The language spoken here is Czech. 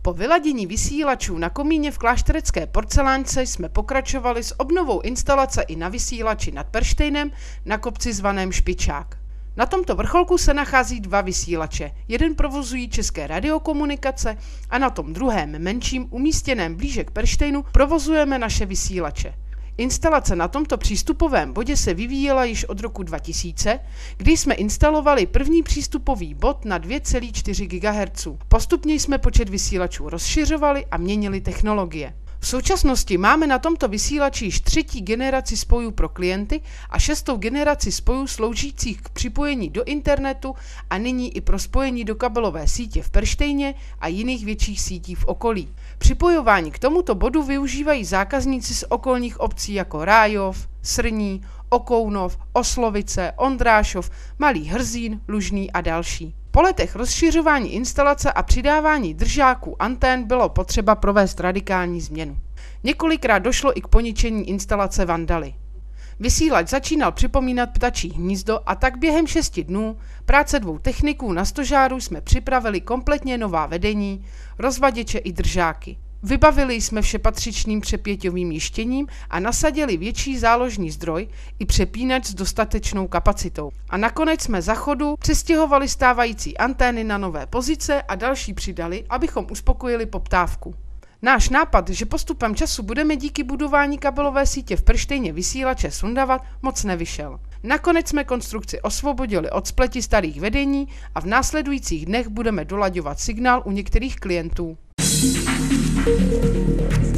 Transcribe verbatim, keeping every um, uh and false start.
Po vyladění vysílačů na komíně v klášterecké porcelánce jsme pokračovali s obnovou instalace i na vysílači nad Perštejnem na kopci zvaném Špičák. Na tomto vrcholku se nachází dva vysílače. Jeden provozují České radiokomunikace a na tom druhém menším, umístěném blíže k Perštejnu, provozujeme naše vysílače. Instalace na tomto přístupovém bodě se vyvíjela již od roku dva tisíce, kdy jsme instalovali první přístupový bod na dvě celá čtyři gigahertzu. Postupně jsme počet vysílačů rozšiřovali a měnili technologie. V současnosti máme na tomto vysílači již třetí generaci spojů pro klienty a šestou generaci spojů sloužících k připojení do internetu a nyní i pro spojení do kabelové sítě v Perštejně a jiných větších sítí v okolí. Připojování k tomuto bodu využívají zákazníci z okolních obcí jako Rájov, Srní, Okounov, Oslovice, Ondrášov, Malý Hrzín, Lužný a další. Po letech rozšiřování instalace a přidávání držáků antén bylo potřeba provést radikální změnu. Několikrát došlo i k poničení instalace vandaly. Vysílač začínal připomínat ptačí hnízdo a tak během šesti dnů práce dvou techniků na stožáru jsme připravili kompletně nová vedení, rozvaděče i držáky. Vybavili jsme vše patřičným přepěťovým jištěním a nasadili větší záložní zdroj i přepínač s dostatečnou kapacitou. A nakonec jsme za chodu přestěhovali stávající antény na nové pozice a další přidali, abychom uspokojili poptávku. Náš nápad, že postupem času budeme díky budování kabelové sítě v Perštejně vysílače sundavat, moc nevyšel. Nakonec jsme konstrukci osvobodili od spleti starých vedení a v následujících dnech budeme dolaďovat signál u některých klientů. Thank you.